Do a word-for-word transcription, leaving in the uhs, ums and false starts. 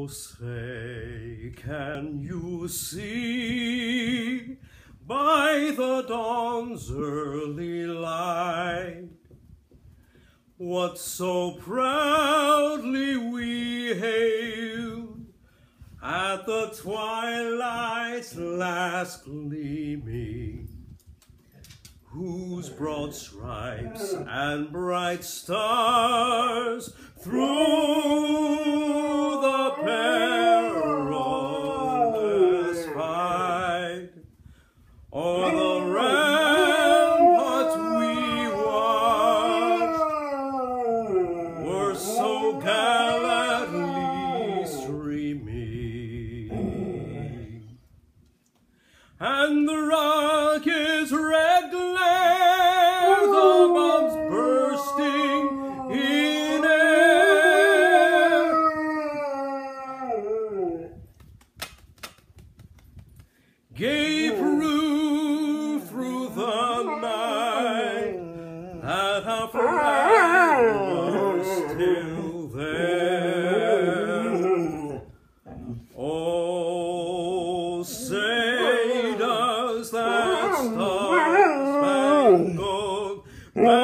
Oh, say, can you see by the dawn's early light what so proudly we hailed at the twilight's last gleaming, whose broad stripes and bright stars through the perilous fight o'er the ramparts we watched were so gallantly streaming, and the rocket's red glare, the bombs bursting in air, gave proof through the night that our flag was still there. Oh, say does that star-spangled banner